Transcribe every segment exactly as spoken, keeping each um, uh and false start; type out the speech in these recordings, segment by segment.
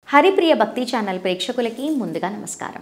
హరిప్రియ భక్తి ఛానల్ ప్రేక్షకులకి ముందుగా నమస్కారం.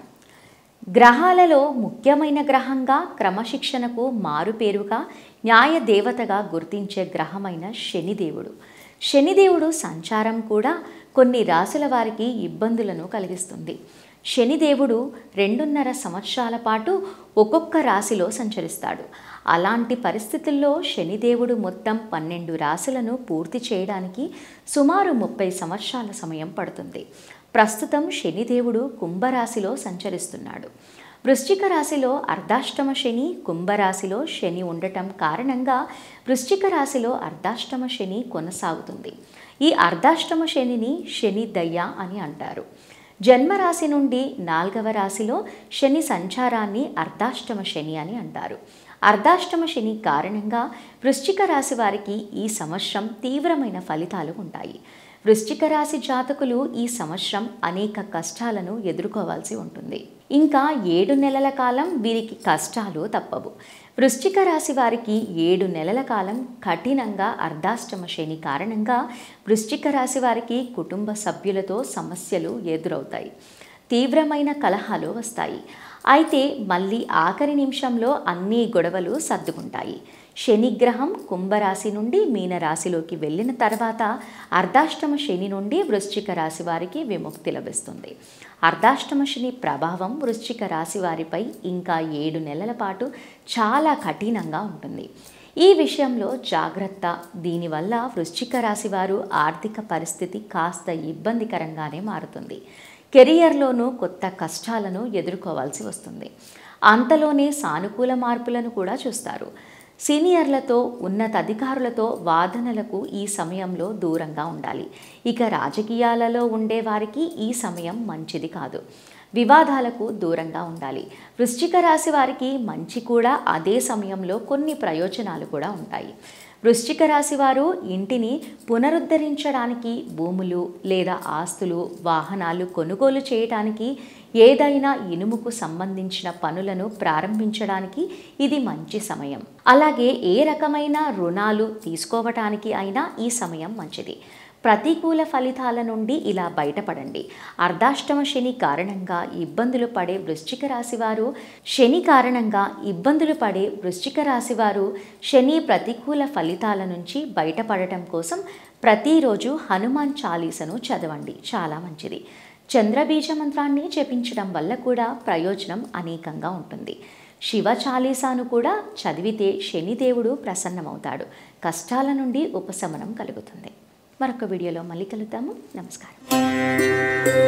గ్రహాలలో ముఖ్యమైన గ్రహంగా, క్రమశిక్షణకు మారుపేరుగా, న్యాయ దేవతగా గుర్తించే గ్రహమైన శనిదేవుడు. శనిదేవుడు సంచారం కూడా కొన్ని రాశుల వారికి ఇబ్బందులను కలిగిస్తుంది. శనిదేవుడు రెండున్నర సంవత్సరాల పాటు ఒక్కొక్క రాశిలో సంచరిస్తాడు. అలాంటి పరిస్థితుల్లో శనిదేవుడు మొత్తం పన్నెండు రాశులను పూర్తి చేయడానికి సుమారు ముప్పై సంవత్సరాల సమయం పడుతుంది. ప్రస్తుతం శనిదేవుడు కుంభరాశిలో సంచరిస్తున్నాడు. వృశ్చిక రాశిలో అర్ధాష్టమ శని, కుంభరాశిలో శని ఉండటం కారణంగా వృశ్చిక రాశిలో అర్ధాష్టమ శని కొనసాగుతుంది. ఈ అర్ధాష్టమ శనిని శని దయ్య అని అంటారు. జన్మరాశి నుండి నాలుగవ రాశిలో శని సంచారాన్ని అర్ధాష్టమ శని అని అంటారు. అర్ధాష్టమ శని కారణంగా వృశ్చిక రాశి వారికి ఈ సంవత్సరం తీవ్రమైన ఫలితాలు ఉంటాయి. వృశ్చిక రాశి జాతకులు ఈ సంవత్సరం అనేక కష్టాలను ఎదుర్కోవాల్సి ఉంటుంది. ఇంకా ఏడు నెలల కాలం వీరికి కష్టాలు తప్పవు. వృశ్చిక రాశి వారికి ఏడు నెలల కాలం కఠినంగా అర్ధాష్టమ శని కారణంగా వృశ్చిక రాశి వారికి కుటుంబ సభ్యులతో సమస్యలు ఎదురవుతాయి. తీవ్రమైన కలహాలు వస్తాయి. అయితే మళ్ళీ ఆఖరి నిమిషంలో అన్ని గొడవలు సర్దుకుంటాయి. శనిగ్రహం కుంభరాశి నుండి మీనరాశిలోకి వెళ్ళిన తర్వాత అర్ధాష్టమ శని నుండి వృశ్చిక రాశి వారికి విముక్తి లభిస్తుంది. అర్ధాష్టమ శని ప్రభావం వృశ్చిక రాశి వారిపై ఇంకా ఏడు నెలల పాటు చాలా కఠినంగా ఉంటుంది. ఈ విషయంలో జాగ్రత్త. దీనివల్ల వృశ్చిక రాశి వారు ఆర్థిక పరిస్థితి కాస్త ఇబ్బందికరంగానే మారుతుంది. కెరియర్లోనూ కొత్త కష్టాలను ఎదుర్కోవాల్సి వస్తుంది. అంతలోనే సానుకూల మార్పులను కూడా చూస్తారు. సీనియర్లతో, ఉన్నతాధికారులతో వాదనలకు ఈ సమయంలో దూరంగా ఉండాలి. ఇక రాజకీయాలలో ఉండేవారికి ఈ సమయం మంచిది కాదు. వివాదాలకు దూరంగా ఉండాలి. వృశ్చిక రాశి వారికి మంచి కూడా, అదే సమయంలో కొన్ని ప్రయోజనాలు కూడా ఉంటాయి. వృశ్చిక రాశి వారు ఇంటిని పునరుద్ధరించడానికి, భూములు లేదా ఆస్తులు, వాహనాలు కొనుగోలు చేయడానికి, ఏదైనా ఇనుముకు సంబంధించిన పనులను ప్రారంభించడానికి ఇది మంచి సమయం. అలాగే ఏ రకమైన రుణాలు తీసుకోవటానికి అయినా ఈ సమయం మంచిది. ప్రతికూల ఫలితాల నుండి ఇలా బయటపడండి. అర్ధాష్టమ శని కారణంగా ఇబ్బందులు పడే వృశ్చిక రాశి వారు శని కారణంగా ఇబ్బందులు పడే వృశ్చిక రాశి వారు శని ప్రతికూల ఫలితాల నుంచి బయటపడటం కోసం ప్రతిరోజు హనుమాన్ చాలీసను చదవండి. చాలా మంచిది. చంద్రబీజ మంత్రాన్ని జపించడం వల్ల కూడా ప్రయోజనం అనేకంగా ఉంటుంది. శివ చాలీసాను కూడా చదివితే శనిదేవుడు ప్రసన్నమవుతాడు. కష్టాల నుండి ఉపశమనం కలుగుతుంది. మరొక వీడియోలో మళ్ళీ కలుద్దాము. నమస్కారం.